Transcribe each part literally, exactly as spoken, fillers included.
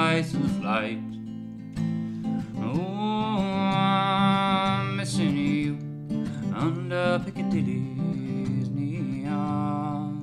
price of the flight. Oh, I'm missing you under Piccadilly's neon.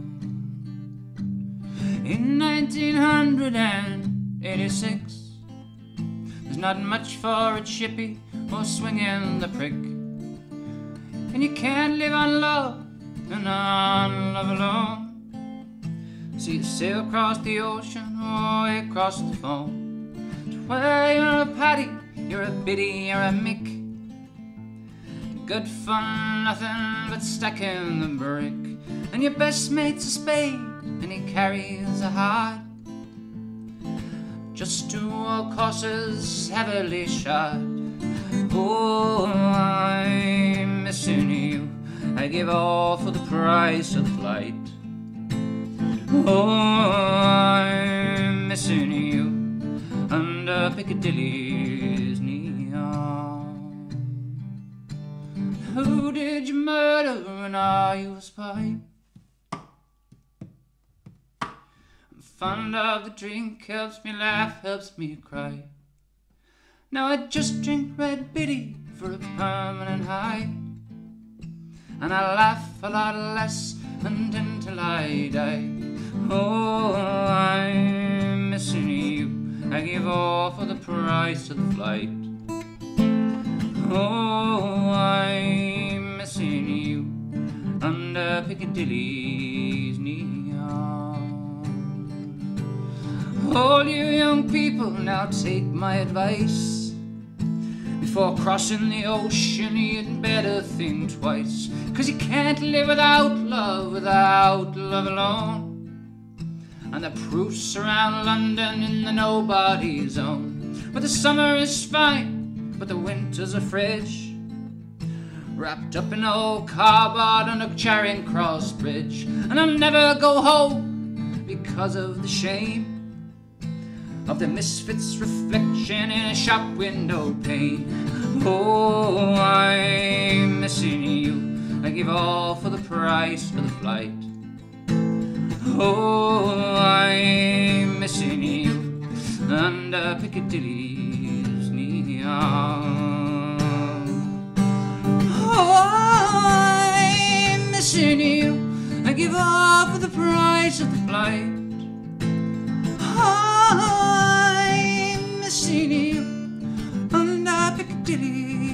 In nineteen eighty-six, there's not much for a chippy or swinging the prick, and you can't live on love and on love alone. So you sail across the ocean or across the foam, to where you're a Paddy, you're a Biddy, you're a Mick. Good fun, nothing but stacking the brick, and your best mate's a spade and he carries a heart. Just two old courses heavily shot. Oh, I'm missing you, I give all for the price of the flight. Oh, I'm missing you under Piccadilly's neon. Who did you murder and are you a spy? I'm fond of the drink, helps me laugh, helps me cry. Now I just drink Red Biddy for a permanent high, and I laugh a lot less until I die. Oh, I'm missing you, I give all for the price of the flight. Oh, I'm missing you under Piccadilly's neon. All you young people, now take my advice. Before crossing the ocean, you'd better think twice, 'cause you can't live without love, without love alone. And the proof's around London in the nobody zone, where the summer is fine, but the winter's a fridge, wrapped up in old cardboard on a Charing Cross bridge. And I'll never go home because of the shame of the misfits' reflection in a shop window pane. Oh, I'm missing you, I give all for the price of the flight. Oh, I'm missing you under Piccadilly's neon. Oh, I'm missing you, I give all for the price of the flight. Oh, I'm missing you under Piccadilly.